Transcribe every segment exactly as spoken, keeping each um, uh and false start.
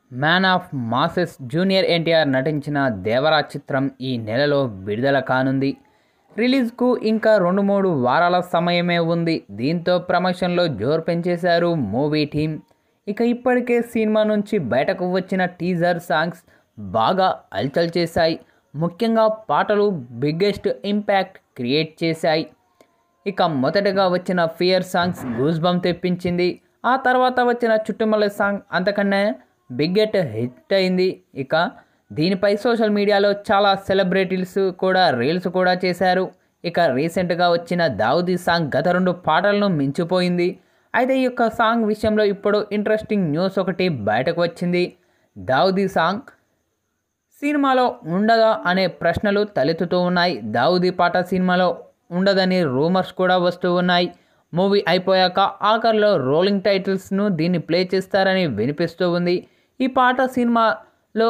Man of masses junior NTR నటించిన దేవరా చిత్రం ఈ నెలలో విడుదల కానుంది. రిలీజ్కు ఇంకా రెండు మూడు వారాల సమయమే ఉంది. దీంతో ప్రమోషన్లో జోరు పెంచేశారు మూవీ టీం. ఇక ఇప్పటికే సినిమా నుంచి బయటకు వచ్చిన టీజర్ సాంగ్స్ బాగా హల్చల్ చేశాయి. ముఖ్యంగా పాటలు బిగ్గెస్ట్ ఇంపాక్ట్ క్రియేట్ చేశాయి. ఇక మొదటగా వచ్చిన ఫియర్ సాంగ్స్ గూస్ బంప్ తెప్పించింది. ఆ తర్వాత వచ్చిన చుట్టుమల్లె సాంగ్ అంతకన్నా బిగ్గెట్ హిట్ అయింది. ఇక దీనిపై సోషల్ మీడియాలో చాలా సెలబ్రిటీస్ కూడా రీల్స్ కూడా చేశారు. ఇక రీసెంట్గా వచ్చిన దావుదీ సాంగ్ గత రెండు పాటలను మించిపోయింది. అయితే ఈ యొక్క సాంగ్ విషయంలో ఇప్పుడు ఇంట్రెస్టింగ్ న్యూస్ ఒకటి బయటకు వచ్చింది. దావుదీ సాంగ్ సినిమాలో ఉండదా అనే ప్రశ్నలు తలెత్తుతూ ఉన్నాయి. దావుదీ పాట సినిమాలో ఉండదని రూమర్స్ కూడా వస్తూ ఉన్నాయి. మూవీ అయిపోయాక ఆఖరిలో రోలింగ్ టైటిల్స్ను దీన్ని ప్లే చేస్తారని వినిపిస్తూ ఉంది. ఈ పాట సినిమాలో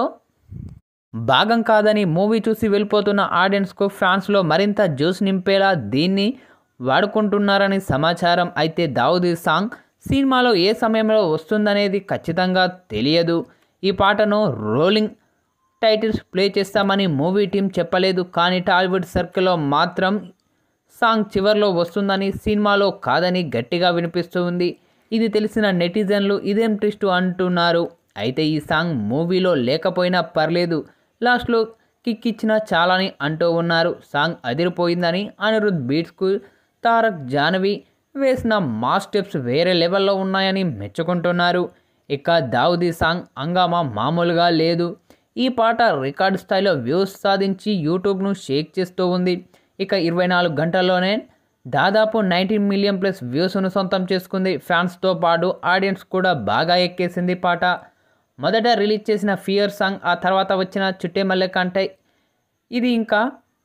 భాగం కాదని మూవీ చూసి వెళ్ళిపోతున్న ఆడియన్స్కు ఫ్రాన్స్లో మరింత జ్యూస్ నింపేలా దీన్ని వాడుకుంటున్నారని సమాచారం. అయితే దావుదీ సాంగ్ సినిమాలో ఏ సమయంలో వస్తుందనేది ఖచ్చితంగా తెలియదు. ఈ పాటను రోలింగ్ టైటిల్స్ ప్లే చేస్తామని మూవీ టీం చెప్పలేదు. కానీ టాలీవుడ్ సర్కిల్లో మాత్రం సాంగ్ చివర్లో వస్తుందని, సినిమాలో కాదని గట్టిగా వినిపిస్తూ ఉంది. ఇది తెలిసిన నెటిజన్లు ఇదేం ట్విస్ట్ అంటున్నారు. అయితే ఈ సాంగ్ మూవీలో లేకపోయినా పర్లేదు, లాస్ట్లో కిక్ ఇచ్చినా చాలని అంటూ ఉన్నారు. సాంగ్ అదిరిపోయిందని, అనిరుద్ బీట్స్కు తారక్ జాహ్నవి వేసిన మాస్ స్టెప్స్ వేరే లెవెల్లో ఉన్నాయని మెచ్చుకుంటున్నారు. ఇక దావుదీ సాంగ్ హంగామా మామూలుగా లేదు. ఈ పాట రికార్డు స్థాయిలో వ్యూస్ సాధించి యూట్యూబ్ను షేక్ చేస్తూ ఉంది. ఇక ఇరవై నాలుగు గంటల్లోనే దాదాపు నైన్టీన్ మిలియన్ ప్లస్ వ్యూస్ను సొంతం చేసుకుంది. ఫ్యాన్స్తో పాటు ఆడియన్స్ కూడా బాగా ఎక్కేసింది పాట. మొదట రిలీజ్ చేసిన ఫియర్ సాంగ్, ఆ తర్వాత వచ్చిన చుట్టే మల్లె కంటే ఇది ఇంకా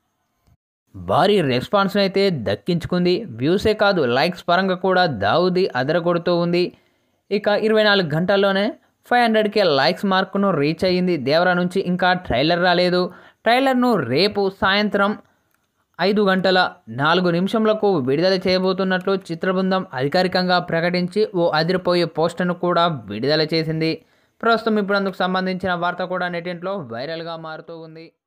భారీ రెస్పాన్స్ని అయితే దక్కించుకుంది. వ్యూసే కాదు, లైక్స్ పరంగా కూడా దావుదీ అదరగొడుతూ ఉంది. ఇక ఇరవై నాలుగు గంటల్లోనే ఫైవ్ హండ్రెడ్ కే లైక్స్ మార్కును రీచ్ అయ్యింది. దేవరా నుంచి ఇంకా ట్రైలర్ రాలేదు. ట్రైలర్ను రేపు సాయంత్రం ఐదు గంటల నాలుగు నిమిషంలకు విడుదల చేయబోతున్నట్లు చిత్ర బృందం అధికారికంగా ప్రకటించి ఓ అదిరిపోయే పోస్టర్ను కూడా విడుదల చేసింది. ప్రస్తుతం ఇప్పుడు అందుకు సంబంధించిన వార్త కూడా నెట్టింట్లో వైరల్గా మారుతూ ఉంది.